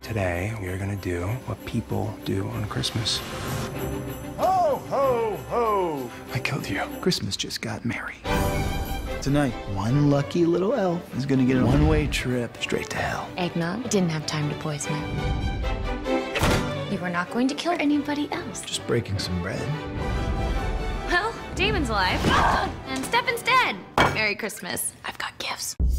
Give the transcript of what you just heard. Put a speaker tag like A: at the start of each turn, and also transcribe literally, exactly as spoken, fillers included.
A: Today, we are gonna do what people do on Christmas.
B: Ho, ho, ho!
C: I killed you. Christmas just got merry. Tonight, one lucky little elf is gonna get a one-way trip straight to hell.
D: Eggnog didn't have time to poison it. You were not going to kill anybody else.
C: Just breaking some bread.
D: Well, Damon's alive. And Stefan's dead. Merry Christmas. I've got gifts.